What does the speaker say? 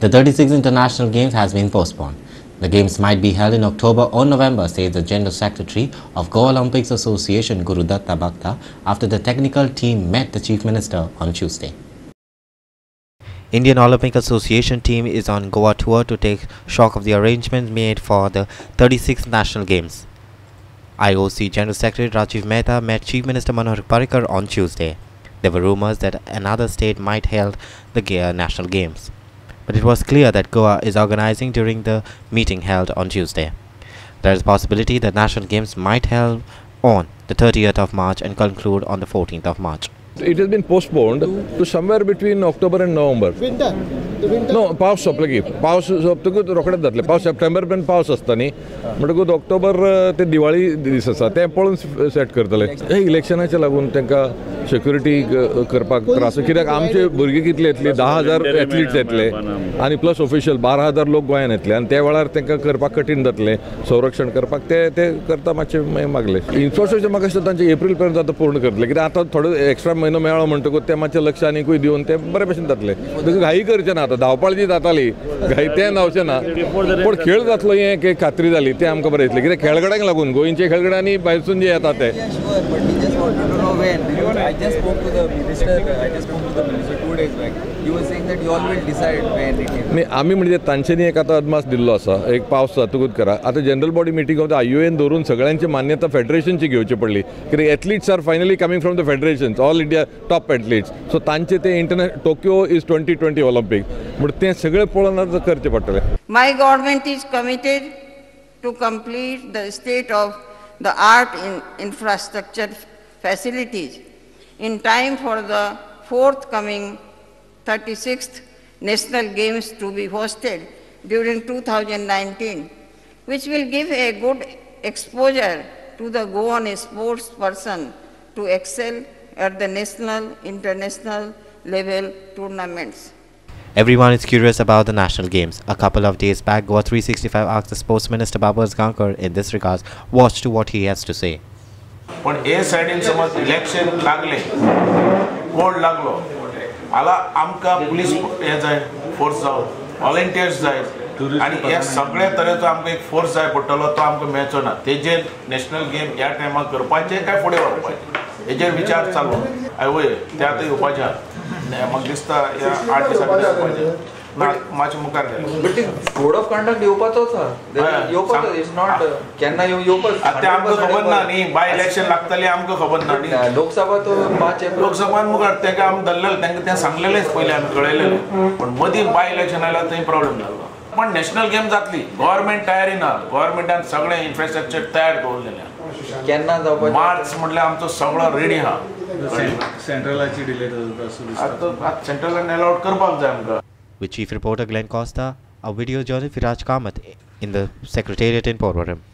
The 36th International Games has been postponed. The Games might be held in October or November, says the General Secretary of Goa Olympics Association, Guru Datta Bhakta, after the technical team met the Chief Minister on Tuesday. Indian Olympic Association team is on Goa tour to take stock of the arrangements made for the 36th National Games. IOC General Secretary Rajiv Mehta met Chief Minister Manohar Parrikar on Tuesday. There were rumors that another state might hold the National Games, but it was clear that Goa is organizing during the meeting held on Tuesday. There is a possibility that National Games might held on the 30th of March and conclude on the 14th of March. It has been postponed to somewhere between October and November. Winter. No, पावस सोंपले की पावस सोंपतकूच रोखडेच जातले पावस September पर्यंत पावस आसता न्ही म्हणटकूच ऑक्टोबर ते दिवाळी दीस आसा ते पळोवन सेट करतले हे इलेक्शनाचे लागून तांकां सिक्युरिटी करपाक त्रास कित्याक आमचे भुरगे कितले येतले 10,000 एथलीट्स येतले आनी प्लस ऑफिशियल 12,000 लोक गोंयांत येतले आनी त्या वेळार तांकां करपाक कठीण जातलें संरक्षण करपाक ते करता मातशें मागले इन्फ्रास्ट्रक्चर म्हाका दिसता तांचे एप्रील पर्यंत आतां पूर्ण करतले कित्याक आतां थोडो एक्स्ट्रा म्हयनो मेळ्ळो म्हणटकूच ते मातशें लक्ष आनीकूय दिवन ते बरे भशेन जातले घाई करचें ना आतां धांवपळ जी जाताली घाई तें जावचें ना पूण खेळ जातलो हें खात्री जाली तें आमकां बरें दिसलें कित्याक खेळगड्यांक लागून गोंयचे खेळगडे आनी भायरसून जे येता ते I just spoke to the minister 2 days back. You were saying that you all will decide when it is. नाही आमी म्हणजे तांच्यांनी एक आतां अदमास दिल्लो आसा एक पावस जातकूच करा आतां general body meeting of the IOAन धरून सगळ्यांची मान्यता फेडरेशनची घेवची पडली कित्याक athletes are finally coming from the federations all India top athletes so तांचे ते इंटरनॅशनल टोकियो इज 2020 ऑलिंपिक म्हणून ते सगळे पळोवन आतां करचें पडटलें. My government is committed to complete the state of the art infrastructure facilities in time for the forthcoming 36th National Games to be hosted during 2019, which will give a good exposure to the Goan sports person to excel at the national, international level tournaments. Everyone is curious about the National Games. A couple of days back, Goa 365 asked the Sports Minister Babas Gankar in this regard. Watch to what he has to say. पण ए सायडीन समज election लागले code लागलो आला आमकां police हे जाय force जावं व्हॉलंटियर्स जाय आनी हे सगळे तरेचो आमकां एक फोर्स जाय पडटलो तो आमकां मेळचो ना तेजेर नॅशनल गेम ह्या टायमार करपाचे काय फुडें व्हरपाचे हेजेर विचार चालू वय ते आतां येवपाचे म्हाका दिसता ह्या 8 दिसां भितर येवपाचे मातशें मुखार बट कोड ऑफ कंडक्ट येवपाचोच आहा इज नॉट केन्ना येवपाच आतां आमकां खबर ना न्ही बाय इलेक्शन लागतलें आमकां खबर ना न्ही लोकसभा तो 5 एप्रिल लोकसभान मुखार तेका आमी धरलेलें तांकां तें सांगलेलेंच पयलीं आमी कळयलेलें पण मदीं बाय इलेक्शन आयल्यार थंय प्रॉब्लेम जालो पण नॅशनल गेम जातली गव्हर्नमेंट तयारी ना गव्हर्नमेंटान सगळें इन्फ्रास्ट्रक्चर तयार दवरलेलें केन्ना जावपाचें मार्च म्हटल्यार आमचो सगळो रेडी आहा सेंट्रलाची डिले जाता आतां सेंट्रलान अलाउड करपाक जाय आमकां. With Chief Reporter Glenn Costa, a video journalist Viraj Kamath in the Secretariat in Porvorim.